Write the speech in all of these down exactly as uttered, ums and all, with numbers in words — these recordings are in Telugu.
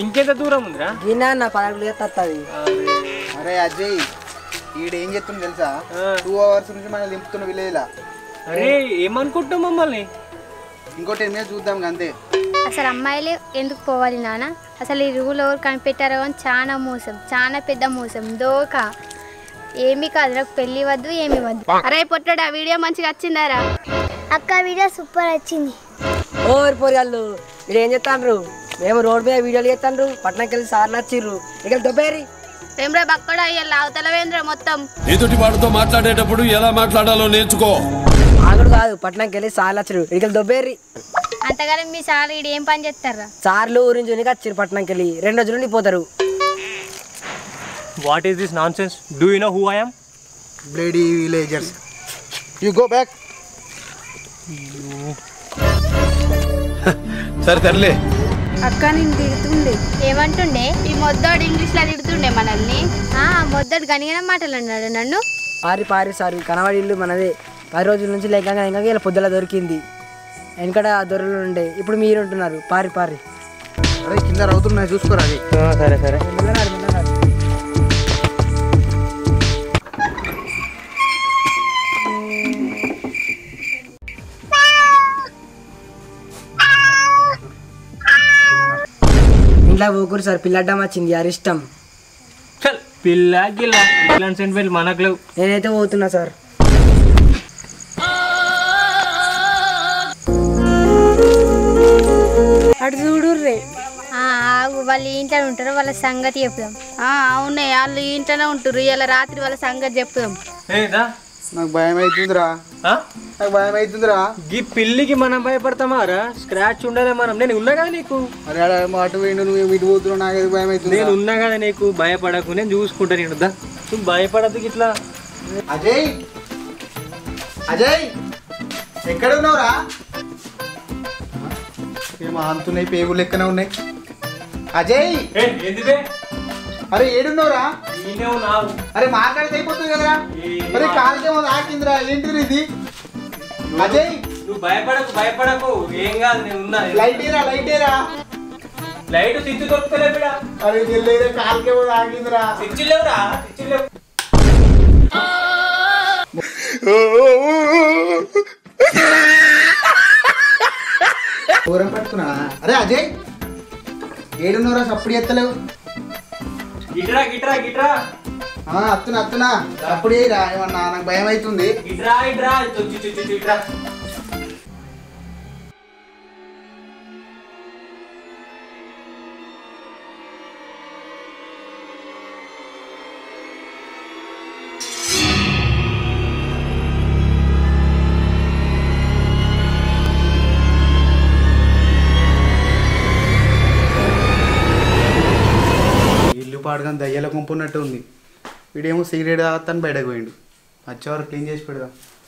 ఇంకెంత దూరం ఉందిరా? గిన్నా పదకొండు వస్తుంది. అరే అజయ్ ఈడేం చెప్తుంది తెలుసా? టూ అవర్స్ నుంచి మనం దింపుతున్న విలేజ్లా. అరే ఏమనుకుంటాం మమ్మల్ని? ఇంకో టెన్ మినిట్స్ చూద్దాం అంతే. అసలు అమ్మాయిలే ఎందుకు పోవాలి నాన్న? అసలు ఈ రూల్ ఎవరు కనిపెట్టారో అని చాలా మోసం, చాలా పెద్ద మోసం, దోక. ఏమి కాదు, నాకు పెళ్ళి వద్దు, ఏమి వద్దు. అరే పొట్టడు, ఆ వీడియో మంచిగా వచ్చిందారా? అక్క వీడియో సూపర్ వచ్చింది. ఓరి పోరిగాళ్ళు మీరు ఏం చేస్తాండ్రు? మేము రోడ్ మీద వీడియోలు చేస్తాండ్రు, పట్టణంకి వెళ్ళి సార్ నచ్చిర్రు, ఇక్కడ దొబ్బేరి ఏమ్రా బక్కడా అయ్యా లావుతలవేంద్ర మొత్తం. ఎదుటి వాడితో మాట్లాడేటప్పుడు ఎలా మాట్లాడాలో నేర్చుకో. ఆగుడు కాదు, పట్టణంకి వెళ్ళి సార్ నచ్చరు, ఇక్కడ దొబ్బేరి. అంతగానే మీ సార్ ఈడు ఏం పని చేస్తారా? సార్లు ఊరించి వచ్చిర్రు పట్టణంకి వెళ్ళి రెండు రోజులు నుండి పోతారు. What is this nonsense? Do you know who I am? Bloody villagers. You go back. సరే తరలే. అక్క నేను తిడుతుండే. ఏమంటుండే? ఈ మొద్దోడు ఇంగ్లీష్ లో తిడుతుండే మనల్ని. ఆ మొద్దోడు గనిగిన మాటలు అన్నాడు నన్ను. పారి పారి సార్ కనవాడి ఇల్లు మనదే. పది రోజుల నుంచి లేక ఇంకా ఇలా పొద్దులా దొరికింది. వెనకడ దొరలు ఉండే, ఇప్పుడు మీరు ఉంటున్నారు. పారి పారి. అరే కింద రవుతున్నాయి చూసుకోరా. అది సరే సరే మెల్లనాడు మెల్లనాడు. ఇంట్లో ఊకూరు సార్, పిల్లడ్డం వచ్చింది అరిష్టం. పిల్ల గిల్ల ఇట్లాంటి సెంటిమెంట్ మనకు లేవు. నేనైతే పోతున్నా సార్. అటు చూడు రే. వాళ్ళు ఇంట్లో ఉంటారు, వాళ్ళ సంగతి చెప్దాం. అవునే, వాళ్ళు ఇంట్లోనే ఉంటారు. ఇలా రాత్రి వాళ్ళ సంగతి చెప్దాం. నాకు భయం అవుతుందిరా, నాకు భయం అవుతుందిరా. ఈ పిల్లికి మనం భయపడతామా రా? స్క్రాచ్ ఉండలే మనం. నేను ఉన్నా కదా నీకు. అరే అటు పోయిండు, నువ్వు ఇటు పోతున్నావు, నాకు భయం అవుతుంది. నేను ఉన్నా కదా నీకు, భయపడకు, నేను చూసుకుంటా. నేను నువ్వు భయపడద్దు ఇట్లా. అజయ్ అజయ్ ఎక్కడ ఉన్నావురా? ఏమో అంతున్నాయి, పేగులు లెక్కనే ఉన్నాయి. అజయ్ అరే ఏడున్నావురా? అరే మాట్లాడితే అయిపోతుంది కదరా. అరే కాలుకేమో తాకిందిరా, ఏంటిది ఇది? అజయ్ నువ్వు భయపడకు, భయపడకు, ఏం కాదు, నేను ఉన్నా. లైట్ ఏరా, లైట్ ఏరా. లైట్ తిచ్చి దొరుకుతలే. అరే తెలియదు, కాలుకేమో తాకిందిరా. తిచ్చి లేవురా, తిచ్చి లేవు. దూరం పట్టుకున్నా. అరే అజయ్ ఏడున్నారా? సప్పుడు ఎత్తలేవు. గిట్రా గిట్రా గిట్రా. అత్తునా అత్తునా అప్పుడు రా. ఏమన్నా నాకు భయం అవుతుంది. ఇట్రా ఇట్రా ఇట్రా. పాడుగా దయ్యాల కొంపున్నట్టు ఉంది. వీడేమో సిగరెట్ తాగుతాను బయటకు పోయిండు. వచ్చేవారు క్లీన్ చేసి పెడదాం.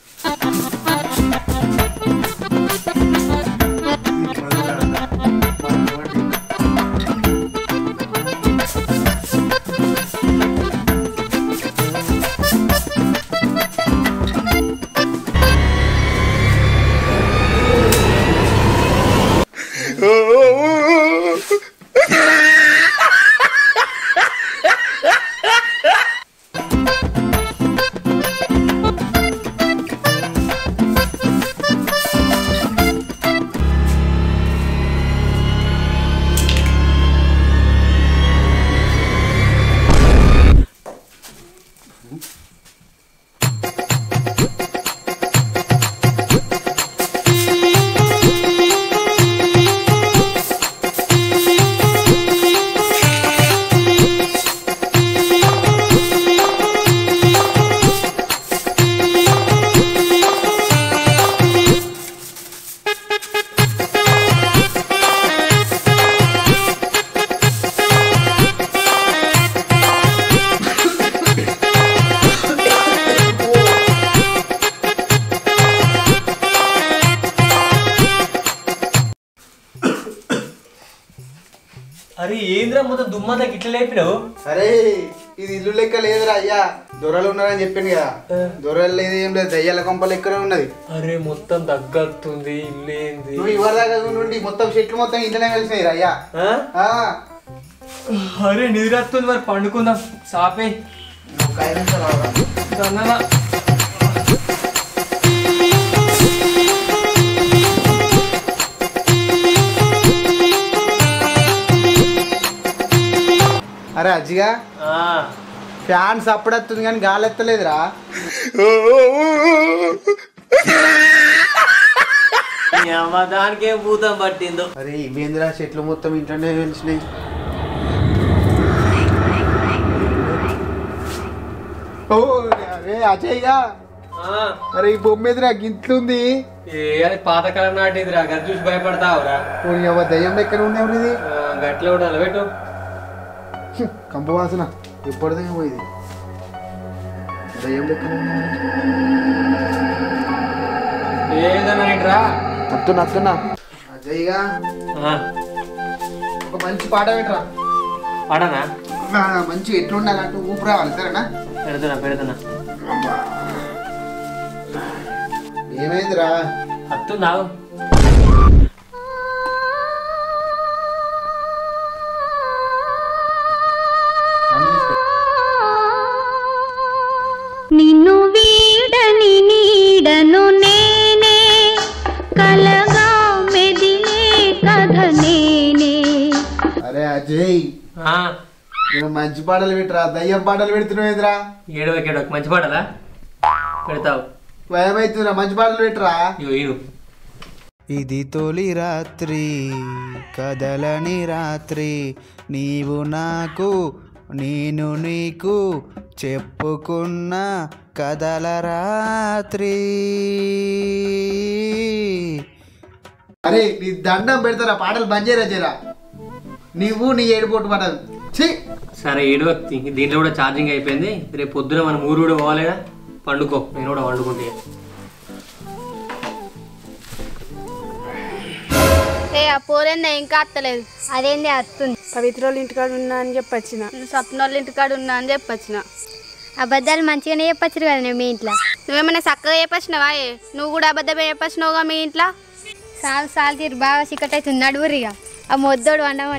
అరే ఏంద్రా మొత్తం దుమ్మంతా గిట్ల లేపినావు? అరే ఇది ఇల్లు లెక్క లేదురా అయ్యా, దొరలు ఉన్నారని చెప్పింది కదా. దొరలు లేదు, ఏం లేదు, దయ్యాల కొంపలు ఎక్కడ ఉన్నది. అరే మొత్తం దగ్గస్తుంది ఇల్లు ఏంది? నువ్వు ఇవరి దాకా నుండి మొత్తం చెట్లు మొత్తం ఇంట్లోనే కలిసినాయి అయ్యా. అరే నిద్రస్తుంది మరి పండుకుందాం సాపే ఒక ఐదు నిమిషాలు రావరా దొంగలా అరే అజ్జిగా ఫ్యాన్ సప్పుడు వస్తుంది కానీ గాలి ఎత్తలేదురా దానికే భూతం పట్టిందో. అరే ఇవేంద్రా చెట్లు మొత్తం ఇంట్లోనే వెలిసినాయి. ఓ అరే అజయ్గా అరే ఈ బొమ్మ ఎదురా గింట్లుంది. ఏ అది పాతకాలం నాటిదిరా గది చూసి భయపడతావురా. దయ్యం లెక్కన ఉంది ఎవరిది గట్ల ఉండాలి పెట్టు కంప వాసన ఎప్పటిదే పోయింది దయ్యం లెక్కన ఏదన్నా ఏంట్రా అత్తున్నా అత్తున్నా అజయ్గా ఒక మంచి పాట పెట్టరా. పాడనా మంచి ఎట్లుండాలంటూ ఊపు రావాలి సరేనా. పెడుతున్నా పెడుతున్నా ఏమైందిరా అత్తున్నావు నిన్ను వీడని నీడను నేనే కలగా మెదిలే కథ నేనే. అరే అజయ్ నేను మంచి పాటలు పెట్టరా దయ్యం పాటలు పెడుతున్నావు ఏంద్రా. ఏడవకి ఏడవకి మంచి పాటలా పెడతావు భయమైతుందిరా మంచి పాటలు పెట్టరా. ఇను ఇది తొలి రాత్రి కదలని రాత్రి నీవు నాకు నేను నీకు చెప్పుకున్న కదల రాత్రి. అరే నీ దండం పెడతారా పాటలు బంద్ చేయరా చేయరా నీవు నీ ఏడుపోటు పాటలు. సరే ఏడవకి దీంట్లో కూడా ఛార్జింగ్ అయిపోయింది. రేపు పొద్దున మనం ఊరు కూడా పోవాలిగా పండుకో నేను కూడా వండుకుంటే. ఏ ఆ పోరేందా ఇంకా అత్తలేదు. అదేంది అత్తుంది. పవిత్రోళ్ళ ఇంటికాడ ఉన్నా అని చెప్పొచ్చిన. స్వప్నోళ్ళ ఇంటికాడ ఉన్నా అని చెప్పొచ్చిన. అబద్ధాలు మంచిగానే చెప్పచ్చు కదా నేను మీ ఇంట్లో. నువ్వేమైనా చక్కగా చెప్పచ్చినావా? నువ్వు కూడా అబద్ధమే చెప్పచ్చినావుగా మీ ఇంట్లో. సాలు సాలు తీరు బాగా చిక్కట్ అవుతుంది నడువురిగా ఆ మొద్దోడు అన్నమాట.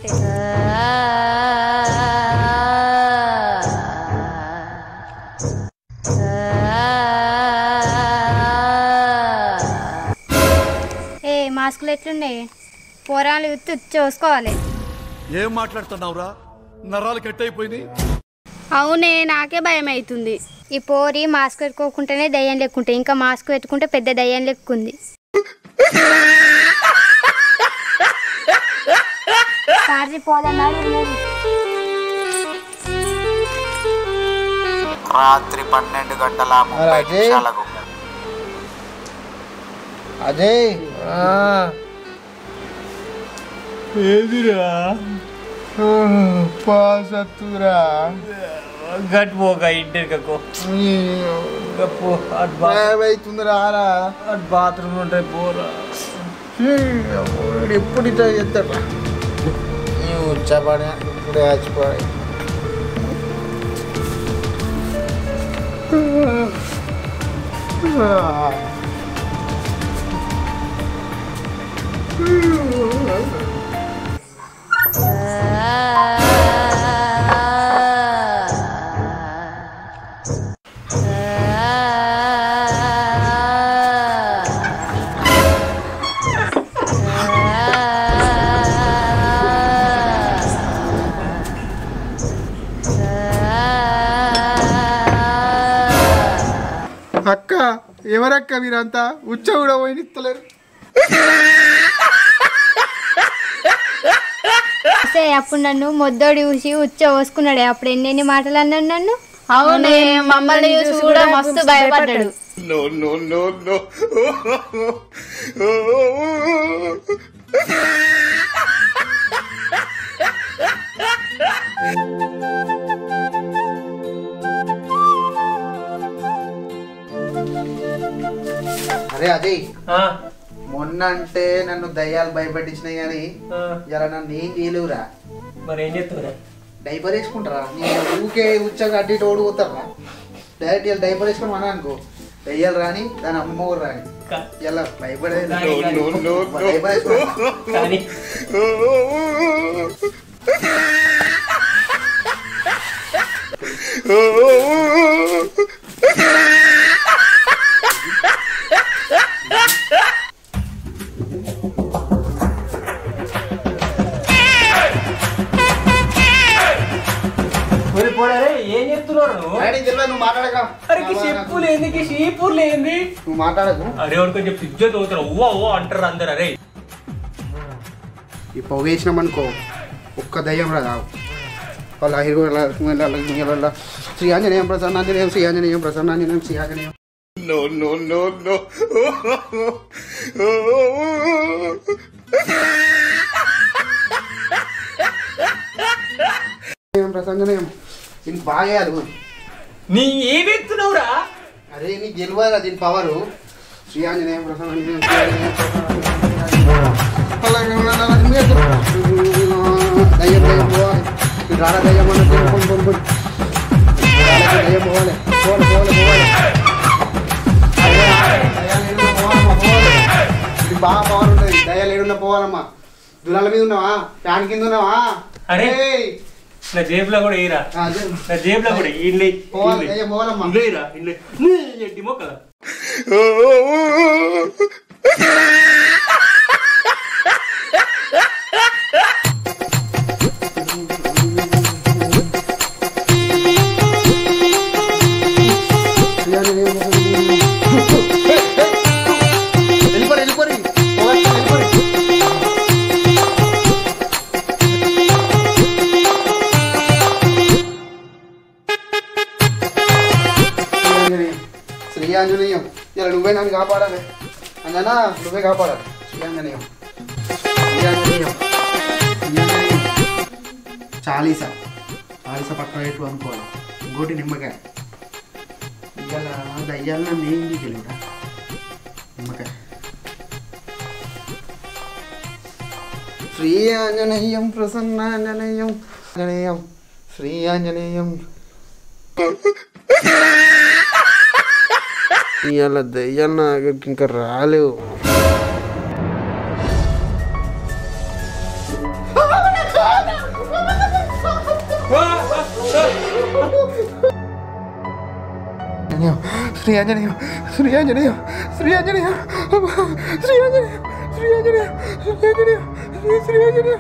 ఏ మాస్కులు ఎట్లున్నాయి పోరాలు విత్తు చూసుకోవాలి. ఏం మాట్లాడుతున్నావురా నరాలు కట్ అయిపోయింది. అవునే నాకే భయం అవుతుంది. ఈ పోరి మాస్క్ పెట్టుకోకుంటేనే దయ్యం లెక్కుంటే ఇంకా మాస్క్ పెట్టుకుంటే పెద్ద దయ్యం లెక్కుంది. రాత్రి పన్నెండు గంటల ముప్పై నిమిషాలకు అజయ్ ఏదిరా పాసత్తురా గట్ పోగా ఇంటికో అవుతుందిరా బాత్రూమ్ ఉంటాయి పోరా. ఎప్పుడు ఇట్లా చేస్తారా వచ్చాపడే ఇప్పుడే చచ్చిపోయి. అక్క ఎవరక్క మీరంతా ఉచ్చ కూడా పోయినిస్తలేరు. అప్పుడు నన్ను మొద్దోడి చూసి ఉచ్చ పోసుకున్నాడే అప్పుడు ఎన్నెన్ని మాటలు అన్నాడు నన్ను. అవునే మమ్మల్ని చూసి కూడా మస్తు భయపడ్డాడు. అరే అజయ్ మొన్న అంటే నన్ను దయ్యాలు భయపెట్టించినాయి కానీ ఇలా నన్ను ఏం చేయలేవురా. మరి ఏం చెప్తారా? డైపర్ వేసుకుంటారా నేను ఊకే ఉచ్చగా అడ్డి ఓడి పోతారా. డైరెక్ట్ ఇలా డైపర్ వేసుకొని మన అనుకో దయ్యాలు రాని దాని అమ్మ కూడా రాని ఇలా భయపడే డైపర్ వేసుకుంటా. ఏం చెప్తున్నావు నువ్వు మాట్లాడక అరే చెప్పులు ఏంది షీపూర్లు ఏంది నువ్వు మాట్లాడకు. అరే వాడు కొంచెం ఇజ్జత్ అవుతారు ఓ ఓ అంటారు అందరు. అరే ఈ పొగ వేసినామనుకో ఒక్క దయ్యం రాదా వాళ్ళ hero Shri Anjaneyam ప్రసన్నాంజనేయం Shri Anjaneyam ప్రసన్నాంజనేయం Shri Anjaneyam No, no, no, no. ప్రసంజనేయం దీనికి బాగా వేయాలి. నీ ఏమెత్తున్నావురా? అరే నీకు గెలవాలి దీని పవరు. శ్రీ ఆంజనేయం ప్రసన్నాంజనేయం దయ్యం దయ్యం పోవాలి. రారా దయ్యం అన్న దయ్యం పోవాలి పోవాలి పోవాలి పోవాలి ఇది బాగా పవర్ ఉంటుంది. దయ్యాలు ఏడున్నా పోవాలమ్మా. దురాల మీద ఉన్నావా? ఫ్యాన్ కింద ఉన్నావా? అరే నా జేబులో కూడా వేయరా, నా జేబులో కూడా ఇండ్లే పోవాలమ్మా. ఇండ్లేరా ఇండ్లే ఎట్టి మొక్కల వెళ్ళిపోరు వెళ్ళిపోరు వెళ్ళిపోరు. శ్రీ ఆంజనేయం ఇలా నువ్వే నన్ను కాపాడాలి. అంజనా నువ్వే కాపాడాలి. శ్రీ ఆంజనేయం శ్రీ ఆంజనేయం శ్రీ ఆంజనేయం. చాలీసా చాలీసా పక్కన పెట్టు అనుకోవాలి. ఇంకోటి నిమ్మకాయ. ఇలా దయ్యాలు నన్ను ఏం తెలియదా? నిమ్మకాయ. శ్రీ ఆంజనేయం ప్రసన్నాంజనేయం ఆంజనేయం శ్రీ ఆంజనేయం. ఇవాళ దయ్యాలు నా దగ్గరికి ఇంకా రాలేవు. శ్రీ ఆంజనేయం శ్రీ ఆంజనేయం శ్రీ ఆంజనేయం శ్రీ ఆంజనేయం శ్రీ ఆంజనేయం శ్రీ ఆంజనేయం శ్రీ ఆంజనేయం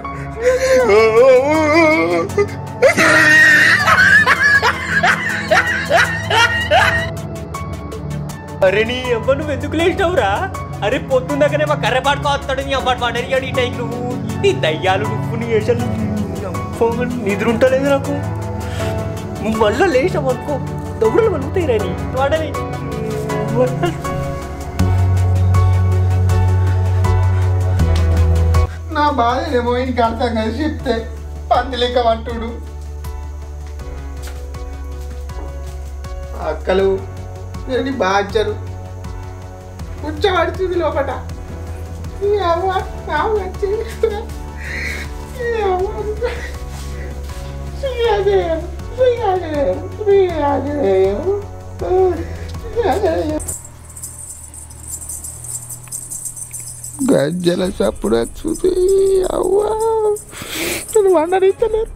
అరే నీ అవ్వ నువ్వు ఎందుకు లేచినావురా? అరే పొద్దున్నగానే మా కర్రెపాటుకో వస్తాడు నీ అవ్వ వాడు అడిగాడు ఈ టైం. నువ్వు ఇది దయ్యాలు నువ్వు నీ వేసాను నిద్ర ఉంటలేదు నాకు. నువ్వు మళ్ళీ లేచావు అనుకో దొంగలు వలుగుతాయి రాని వాడని. నా బాధ ఏమో ఇంటికి అర్థం కదా చెప్తే పంది లెక్క పట్టుడు. అక్కలు నేను బాధ్యరు కూర్చోబడుతుంది లోపల. గజ్జల చప్పుడు వచ్చుది. అవ్వా వండరిస్తలేరు.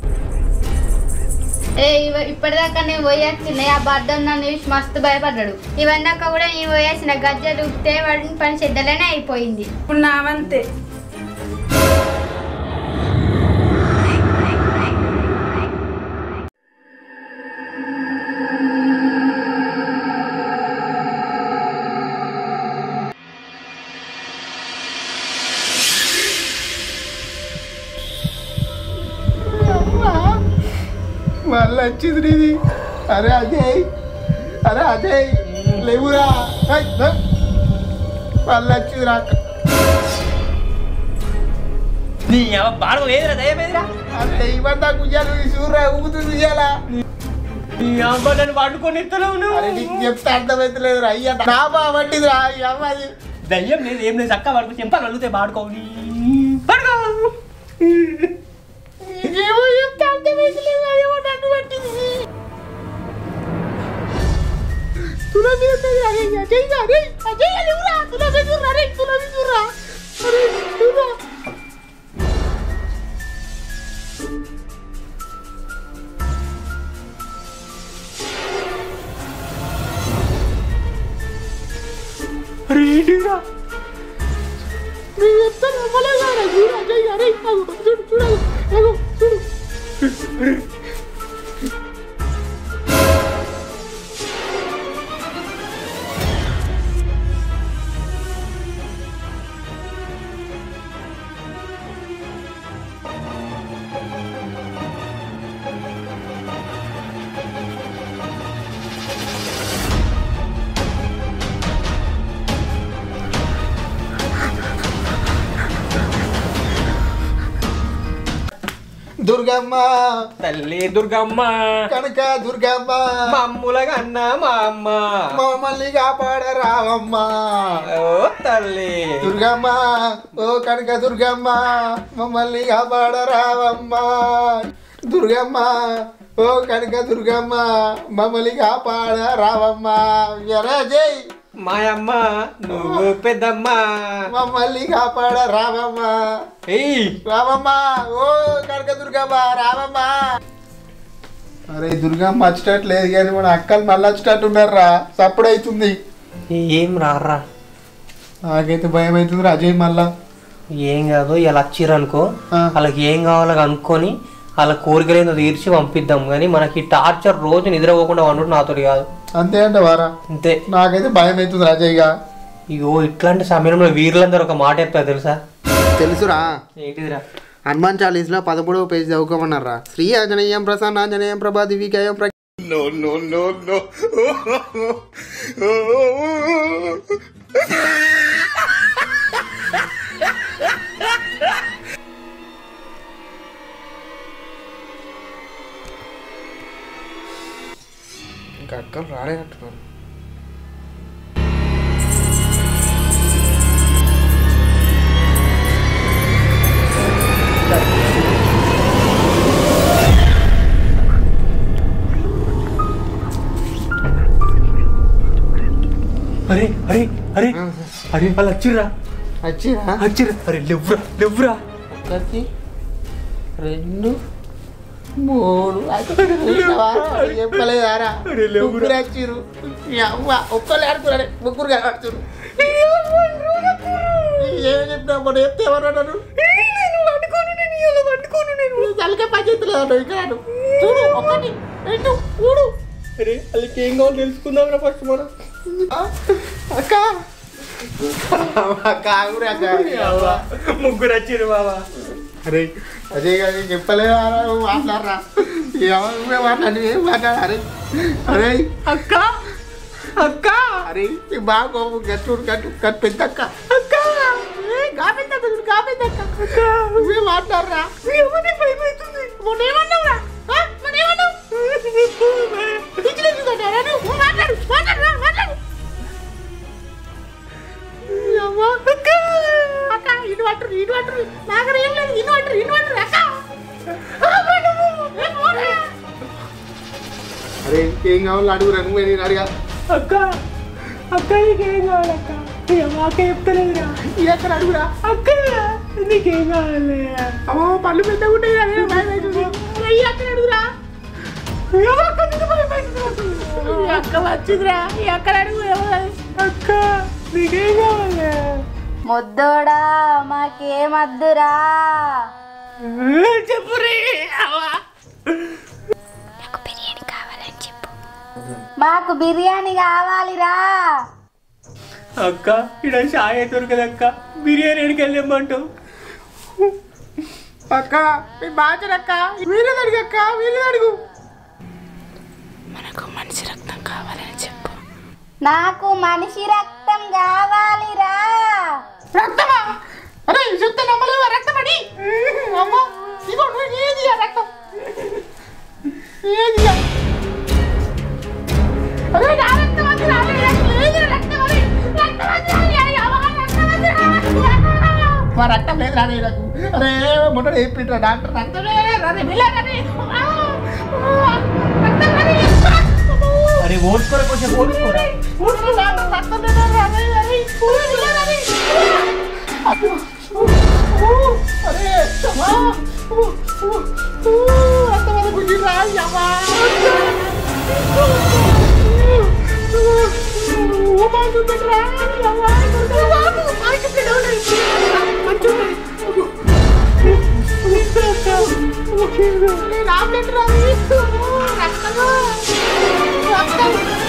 ఏ ఇప్పటిదాకా నేను పోయాల్సిందే ఆ బర్ధం నన్ను చూసి మస్తు భయపడ్డాడు. ఇవన్నాక కూడా నేను పోయాల్సిన గజ్జలు ఉప్తే వాడిని పని చెడ్డలేనే అయిపోయింది. ఇప్పుడు నావంతే. మళ్ళీ వచ్చింది ఇది. అరే అజయ్ అరే అజయ్ లేవురా. మళ్ళీ వచ్చింది రాక. నీ బాగా లేదురా దయమేదిరా. అంటే ఇవంతా కుయ్యాలు చూడరా ఊగుతుంది ఇయ్యాలా. నీ అమ్మ నన్ను పట్టుకొని ఇస్తలేవు. అరే నీకు చెప్తే అర్థమైతలేదు రా. అయ్యా నా బాగుంటిది రా. ఈ అమ్మాది దయ్యం లేదు ఏం లేదు చక్క పడుకో చెంపాలు అల్లుతాయి పాడుకోని పడుకో. ఏమో చెప్తే అర్థమైతలేదు. అయ్యో నన్ను పట్టింది. తులా మీద అజయ్ అరే అజయ్ లేవురా. తులా మీద రే తులా మీద రా. అరే తులా ఏంటిరా దుర్గమ్మ తల్లి దుర్గమ్మ కనక దుర్గమ్మ మమ్ములగా అన్న మా అమ్మ మమ్మల్ని కాపాడ రావమ్మ ఓ తల్లి దుర్గమ్మ ఓ కనక దుర్గమ్మ మమ్మల్ని కాపాడ రావమ్మ దుర్గమ్మ ఓ కనక దుర్గమ్మ మమ్మల్ని కాపాడ రావమ్మ జై మాయమ్మ నువ్వు పెద్దమ్మ మమ్మల్ని కాపాడ రావమ్మ ఏయ్ రావమ్మ ఓ కనక దుర్గమ్మ రావమ్మ అరే దుర్గమ్మ వచ్చేటట్టు లేదు కానీ మన అక్కలు మళ్ళీ వచ్చేటట్టు ఉన్నారా సప్పుడు అవుతుంది ఏం రారా నాకైతే భయం అవుతుంది అజయ్ మళ్ళా ఏం కాదు ఇలా వచ్చిర్రనుకో ఆ. వాళ్ళకి ఏం కావాలో అనుకొని వాళ్ళ కోరికలేదో తీర్చి పంపిద్దాం కానీ మనకి టార్చర్ రోజు నిద్రపోకుండా వండు నాతో కాదు అంతే అంటే వారా అంతే నాకైతే భయం అవుతుంది రాజయ్యగా ఇగో ఇట్లాంటి సమయంలో వీరులందరూ ఒక మాట చెప్తారు తెలుసా తెలుసురా ఏంటిదిరా హనుమాన్ చాలీస్లో పదమూడవ పేజీ చదువుకోమన్నారా శ్రీ ఆంజనేయం ప్రసన్న ఆంజనేయం ప్రభా దివికాయం ప్ర ఇంకా అక్కలు రాడే అంటున్నారు అరే అరే అరే అరే వాళ్ళు వచ్చిర్రా వచ్చిరా వచ్చిర్రా అరే లేవురా లేవురా ఒకటి రెండు మూడు చెప్పలేదారా ముగ్గురు వచ్చిర్రు ఒక్కరు ఆడుతున్నారు ముగ్గురు ఆడుతున్నారు ఏమి చెప్పినా మొన్న చెప్తే ఎవరన్నాడు తలకే పనిచేస్తలేదు ఇక్కడ చూడు ఒకటి రెండు మూడు అరే వాళ్ళకి ఏం కావాలో తెలుసుకుందాం ఫస్ట్ మనం అక్క అక్క ఆగురే అక్క ముగ్గురు వచ్చిర్రు బాబా అరే అదే కానీ చెప్పలేదా మాట్లాడరా ఎవరు మాట్లాడి ఏం మాట్లాడారు అరే అక్క అక్క అరే బాగా గట్టు గట్టు గట్టు పెద్ద అక్క అక్క కాపెద్ద కాపెద్ద అక్క నువ్వే మాట్లాడరా ఏమని భయం అవుతుంది మొన్న ఏమన్నావురా మొన్న ఏమన్నావు మాట్లాడు మాట్లాడు మాట్లాడు అక్క ఇటు పట్టరు ఇటు పట్టరు నాకు ఏం లేదు ఇటు పట్టరు ఇటు పట్టరు అక్క అరే ఏం కావాలి అడుగురా నువ్వే నేను అడిగా అక్క అక్క నీకేం కావాలక్క మాక చెప్తలేదురా ఎక్కడ అడుగురా అక్క నీకేం కావాలి అమ్మో పళ్ళు పెద్దగా ఉంటాయి అదే భయం అవుతుంది ఎక్కడ అడుగురా అక్క వచ్చిందిరా ఎక్కడ అడుగు అక్క నీకేం కావాలి ముద్దోడా మాకేమద్దురా చెప్పురే మాకు బిర్యానీ కావాలిరా అక్క ఇక్కడ చాయ్ దొరకదక్క బిర్యానీ ఎడికి వెళ్ళమంటావు అక్క మీ బాచరక్క వీళ్ళు అడుగు అక్క వీళ్ళు అడుగు నాకు మనిషి రక్తం కావాలిరా రక్తమా అరే చెప్తే నమ్మలేవా రక్తం అని అమ్మ ఇగో నువ్వు ఏది ఆ రక్తం ఏది అరే నా రక్తం అది ఏది రక్తం అని రక్తం మా రక్తం లేదు రాని నాకు అరే మొన్న చెప్పిండ్రా డాక్టర్ రక్తం లేదు రాని వెళ్ళారని రక్తం రాని అరే ఓడ్చుకోరా కొంచెం ఓడ్చుకోరా రక్తం లేదు రాని అరే అరే అంతమంది గుడ్డిరా అమ్మా రాబెట్రా